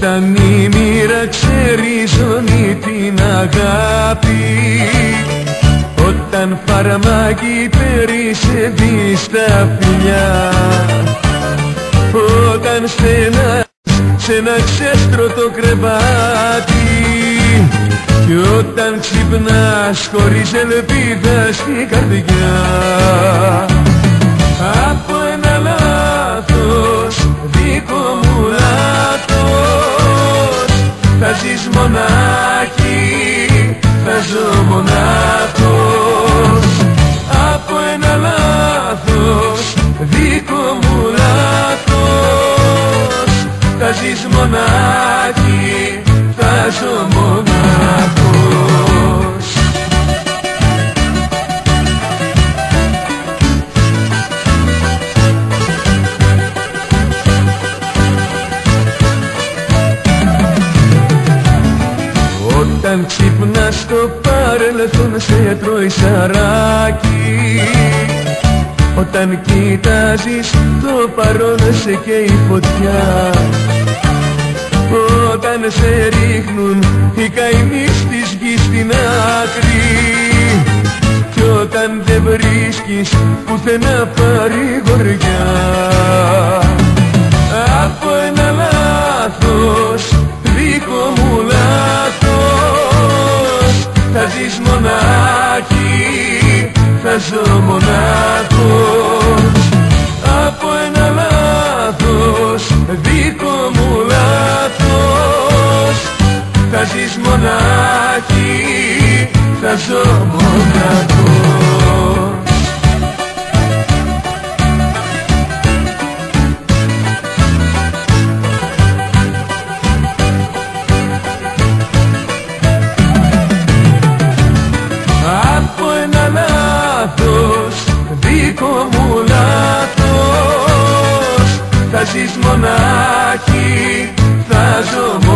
Όταν η μοίρα ξεριζώνει την αγάπη, όταν φαρμάκι περισσεύει στα φιλιά, όταν στενάς σε ένα ξέστρωτο κρεβάτι, κι όταν ξυπνάς χωρίς ελπίδα στην καρδιά. Από ένα λάθος, δικό μου λάθος, θα ζεις μονάχη, θα ζω μονάχος. Από ένα λάθος, δικό μου λάθος, θα ζεις μονάχη, θα ζω μονάχος. Όταν ξυπνάς στο παρελθόν σε τρώει σαράκι, όταν κοιτάζεις το παρόν σε καίει φωτιά, όταν σε ρίχνουν οι καημοί της γης στην άκρη, κι όταν δεν βρίσκεις πουθενά παρηγοριά. Από ένα λάθος, δικό μου λάθος, θα ζεις μονάχη, θα ζω μονάχος. Από ένα λάθος, δικό μου λάθος, θα ζεις μονάχη, θα ζω μονάχος. Δικό μου λάθος, θα ζεις μονάχη, θα ζω μονάχος.